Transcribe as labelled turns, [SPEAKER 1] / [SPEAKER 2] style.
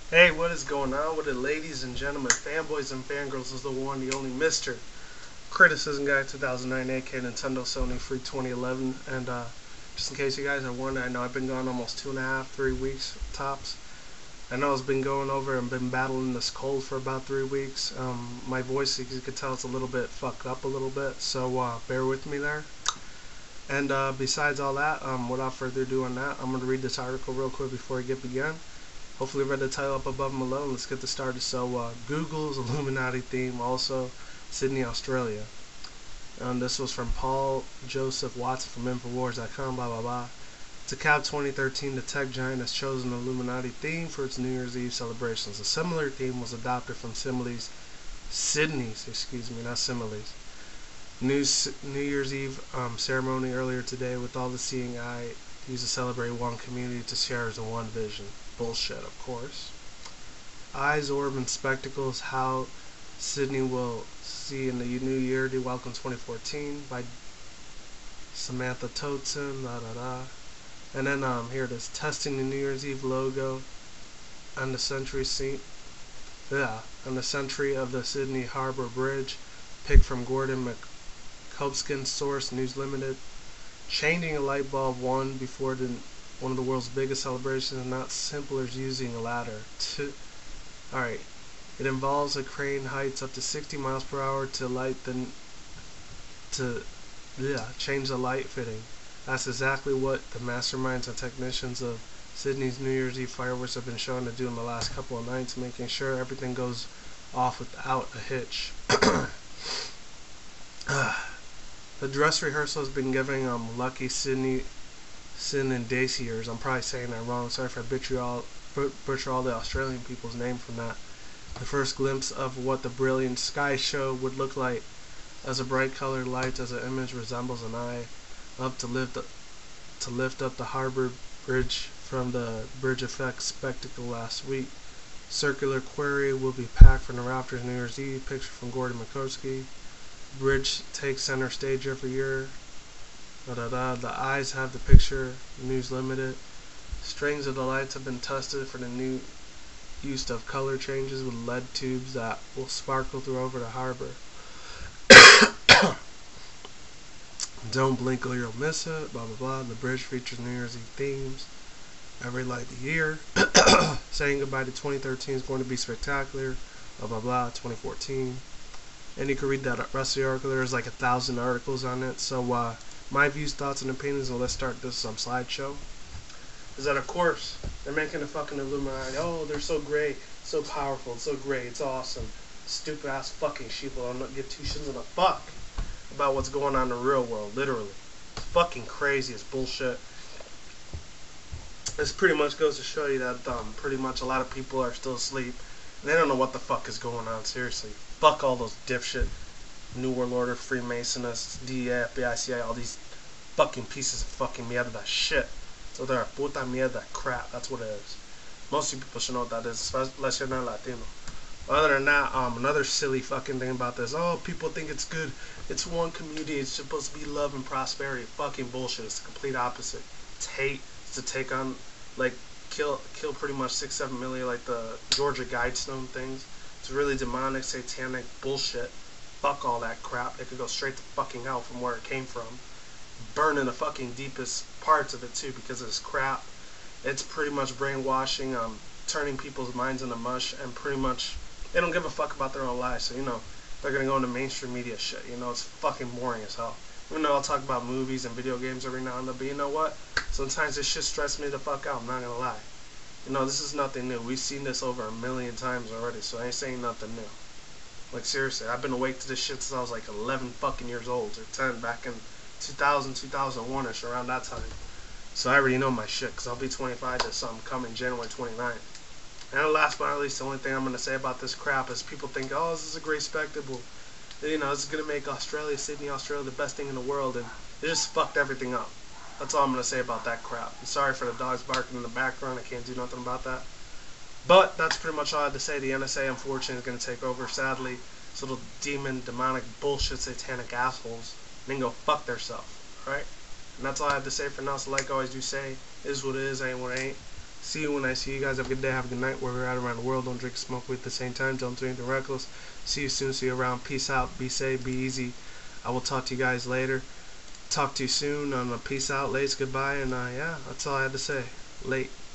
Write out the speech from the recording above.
[SPEAKER 1] Hey, what is going on with it, ladies and gentlemen, fanboys and fangirls? Is the one, the only Mr. Criticism Guy 2009, aka Nintendo Sony Free 2011. And just in case you guys are wondering, I know I've been gone almost 2.5, 3 weeks tops. I know I've been going over and been battling this cold for about 3 weeks. My voice, you can tell, it's a little bit fucked up a little bit, so bear with me there. And besides all that, without further ado on that, I'm going to read this article real quick before I get begun. Hopefully read the title up above and below. Let's get this started. So Google's Illuminati theme, also Sydney, Australia. And this was from Paul Joseph Watson from Infowars.com, blah blah blah. To cap 2013, the tech giant has chosen the Illuminati theme for its New Year's Eve celebrations. A similar theme was adopted from Sydney's, not Similes, New Year's Eve ceremony earlier today, with all the seeing eye used to celebrate one community to share as a one vision. Bullshit, of course. Eyes, orb, and spectacles, how Sydney will see in the new year. To welcome 2014 by Samantha Toteson. And then here it is. Testing the New Year's Eve logo on the century on the century of the Sydney Harbour Bridge. Picked from Gordon McCobskin's source, News Limited. Changing a light bulb one of the world's biggest celebrations is not simple as using a ladder. Alright. It involves a crane heights up to 60 miles per hour to change the light fitting. That's exactly what the masterminds and technicians of Sydney's New Year's Eve fireworks have been shown to do in the last couple of nights, making sure everything goes off without a hitch. The dress rehearsal has been giving lucky Sin and Daciers. I'm probably saying that wrong. Sorry if I butcher all the Australian people's name from that. The first glimpse of what the brilliant sky show would look like, as a bright colored light as an image resembles an eye, up to lift up the harbour bridge from the bridge effect spectacle last week. Circular quarry will be packed from the rafters New Year's Eve. Picture from Gordon McCobskin. Bridge takes center stage every year. The eyes have the picture. News Limited. Strings of the lights have been tested for the new use of color changes with LED tubes that will sparkle through over the harbour. Don't blink or you'll miss it. Blah blah blah. The bridge features New Year's Eve themes every light of the year. Saying goodbye to 2013 is going to be spectacular. Blah blah blah. 2014. And you can read that rest of the article. There's like 1,000 articles on it. So my views, thoughts, and opinions, and let's start this slideshow. Is that, of course, they're making a fucking Illuminati. Oh, they're so great, so powerful, it's so great, it's awesome. Stupid ass fucking sheeple. I'm not give two shits in a fuck about what's going on in the real world, literally. It's fucking crazy, it's bullshit. This pretty much goes to show you that pretty much a lot of people are still asleep. And they don't know what the fuck is going on, seriously. Fuck all those dipshit New World Order, Freemasonists, DEA, FBI, CIA, all these fucking pieces of fucking mierda shit. So they're a puta mierda crap, that's what it is. Most of you people should know what that is, unless you're not Latino. Other than that, another silly fucking thing about this, oh, people think it's good, it's one community, it's supposed to be love and prosperity. Fucking bullshit, it's the complete opposite. It's hate, it's to take on, like, kill pretty much 6-7 million, like the Georgia Guidestone things. It's really demonic, satanic bullshit. Fuck all that crap. It could go straight to fucking hell from where it came from. Burning the fucking deepest parts of it too, because of this crap. It's pretty much brainwashing, turning people's minds into mush, and pretty much they don't give a fuck about their own lives. So they're gonna go into mainstream media shit. It's fucking boring as hell. Even though I'll talk about movies and video games every now and then, but you know what? Sometimes this shit stresses me the fuck out. I'm not gonna lie. This is nothing new. We've seen this over 1,000,000 times already, so I ain't saying nothing new. Like, seriously, I've been awake to this shit since I was like 11 fucking years old, or 10, back in 2000, 2001-ish, around that time. So I already know my shit, because I'll be 25 this coming January 29th. And last but not least, the only thing I'm going to say about this crap is people think, oh, this is a great spectacle. This is going to make Sydney, Australia, the best thing in the world, and they just fucked everything up. That's all I'm going to say about that crap. I'm sorry for the dogs barking in the background. I can't do nothing about that. But that's pretty much all I have to say. The NSA, unfortunately, is going to take over, sadly. These little demon, demonic, bullshit, satanic assholes. And then go fuck theirself. Alright? And that's all I have to say for now. So like I always do say, is what it is, ain't what it ain't. See you when I see you guys. Have a good day. Have a good night. Wherever you're at around the world. Don't drink, smoke weed at the same time. Don't do anything reckless. See you soon. See you around. Peace out. Be safe. Be easy. I will talk to you guys later. Talk to you soon. Peace out. Lates. Goodbye. And yeah, that's all I had to say. Late.